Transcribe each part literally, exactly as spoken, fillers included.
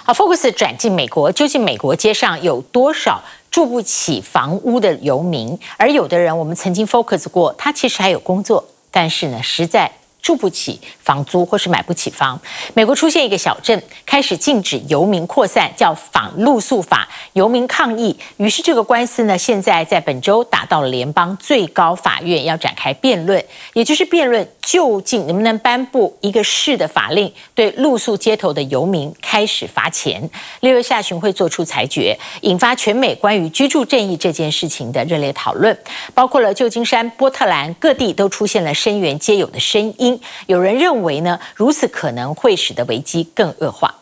好 ，Focus 转进美国，究竟美国街上有多少住不起房屋的游民？而有的人，我们曾经 Focus 过，他其实还有工作，但是呢，实在住不起房租或是买不起房。美国出现一个小镇，开始禁止游民扩散，叫反露宿法，游民抗议。于是这个官司呢，现在在本周打到了联邦最高法院，要展开辩论，也就是辩论究竟能不能颁布一个市的法令，对露宿街头的游民开始罚钱。六月下旬会做出裁决，引发全美关于居住正义这件事情的热烈讨论，包括了旧金山、波特兰各地都出现了声援街友的声音。有人认为呢，如此可能会使得危机更恶化。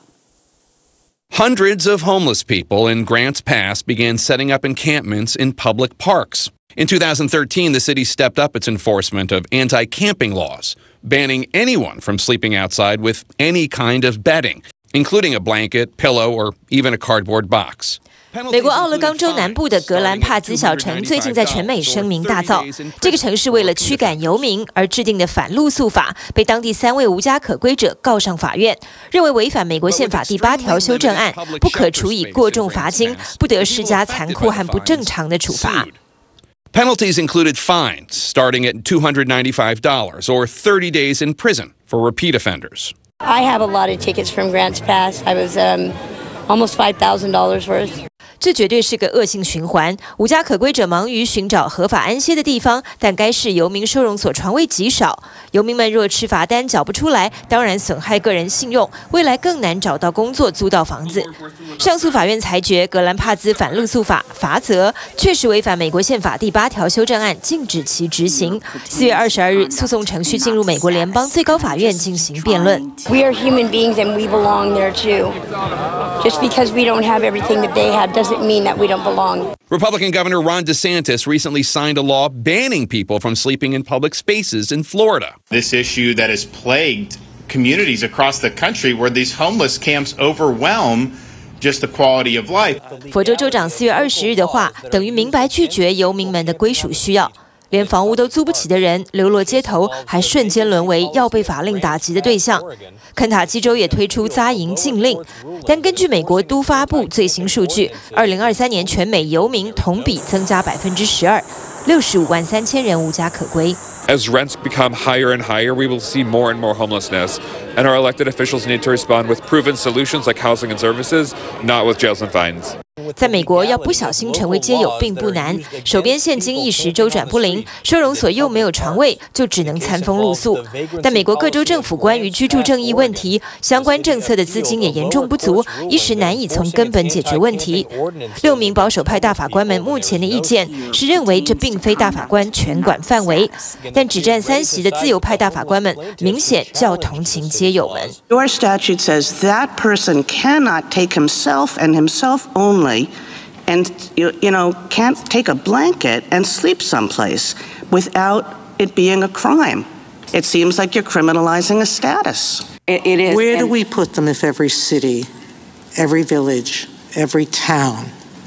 Hundreds of homeless people in Grants Pass began setting up encampments in public parks. In two thousand thirteen, the city stepped up its enforcement of anti-camping laws, banning anyone from sleeping outside with any kind of bedding, including a blanket, pillow, or even a cardboard box. 美国奥勒冈州南部的格兰帕兹小城最近在全美声名大噪。这个城市为了驱赶游民而制定的反露宿法，被当地三位无家可归者告上法院，认为违反美国宪法第八条修正案，不可处以过重罚金，不得施加残酷和不正常的处罚。 Penalties included fines starting at two hundred ninety-five dollars or thirty days in prison for repeat offenders. I have a lot of tickets from Grants Pass. I was um, almost five thousand dollars worth. 这绝对是个恶性循环。无家可归者忙于寻找合法安歇的地方，但该市游民收容所床位极少。游民们若吃罚单缴不出来，当然损害个人信用，未来更难找到工作、租到房子。上诉法院裁决，格兰帕兹反露宿法罚则确实违反美国宪法第八条修正案，禁止其执行。四月二十二日，诉讼程序进入美国联邦最高法院进行辩论。 We are human beings and we belong there too. Just because we don't have everything that they have doesn't mean that we don't belong. Republican Governor Ron DeSantis recently signed a law banning people from sleeping in public spaces in Florida. This issue that has plagued communities across the country where these homeless camps overwhelm just the quality of life. 佛州州长四月二十日的话，等于明白拒绝游民们的归属需要。连房屋都租不起的人流落街头，还瞬间沦为要被法令打击的对象。肯塔基州也推出扎营禁令，但根据美国都发部最新数据，二零二三年全美游民同比增加百分之十二，六十五万三千人无家可归。 As rents become higher and higher, we will see more and more homelessness, and our elected officials need to respond with proven solutions like housing and services, not with jails and fines. 在美国，要不小心成为街友并不难。手边现金一时周转不灵，收容所又没有床位，就只能餐风露宿。但美国各州政府关于居住正义问题相关政策的资金也严重不足，一时难以从根本解决问题。六名保守派大法官们目前的意见是认为这并非大法官权管范围，但只占三席的自由派大法官们明显较同情街友们。 Your statute says that person cannot take himself and himself only. And you, you know, can't take a blanket and sleep someplace without it being a crime. It seems like you're criminalizing a status. It, it is. Where do we put them if every city, every village, every town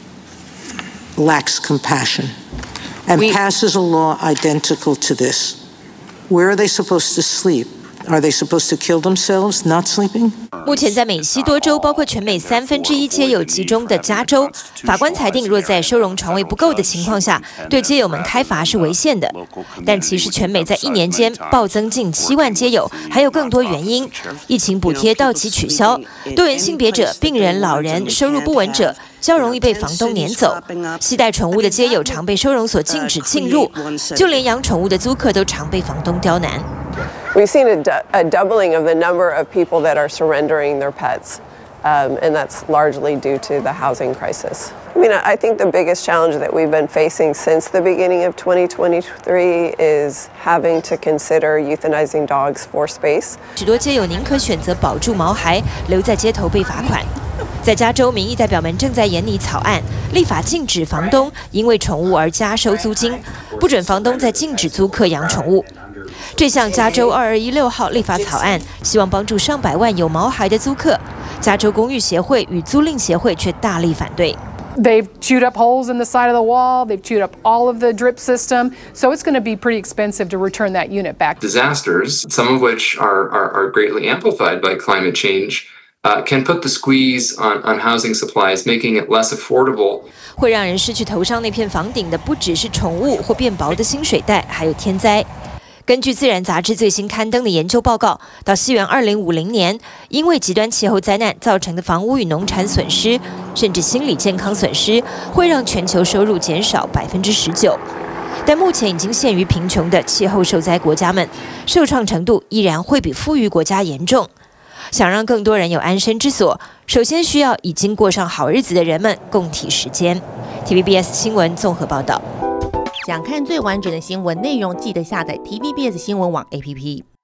lacks compassion and we, passes a law identical to this? Where are they supposed to sleep? Are they supposed to kill themselves not sleeping? 目前在美西多州，包括全美三分之一街友集中的加州，法官裁定，若在收容床位不够的情况下，对街友们开罚是违宪的。但其实全美在一年间暴增近七万街友，还有更多原因：疫情补贴到期取消，多元性别者、病人、老人、收入不稳者较容易被房东撵走，携带宠物的街友常被收容所禁止进入，就连养宠物的租客都常被房东刁难。 We've seen a, du- a doubling of the number of people that are surrendering their pets, um, and that's largely due to the housing crisis. I mean, I think the biggest challenge that we've been facing since the beginning of twenty twenty-three is having to consider euthanizing dogs for space. 许多街友宁可选择保住毛孩，留在街头被罚款。在加州，民意代表们正在研拟草案，立法禁止房东因为宠物而加收租金，不准房东再禁止租客养宠物。这项加州二二一六号立法草案希望帮助上百万有毛孩的租客，加州公寓协会与租赁协会却大力反对。 They've chewed up holes in the side of the wall. They've chewed up all of the drip system. So it's going to be pretty expensive to return that unit back. Disasters, some of which are, are, are greatly amplified by climate change, uh, can put the squeeze on, on housing supplies, making it less affordable. 会让人失去头上那片房顶的，不只是宠物或变薄的薪水袋，还有天灾。根据《自然》杂志最新刊登的研究报告，到西元二零五零年，因为极端气候灾难造成的房屋与农产损失，甚至心理健康损失，会让全球收入减少百分之十九。但目前已经陷于贫穷的气候受灾国家们，受创程度依然会比富裕国家严重。想让更多人有安身之所，首先需要已经过上好日子的人们共体时艰。T V B S 新闻综合报道。 想看最完整的新闻内容，记得下载 T V B S 新闻网 A P P。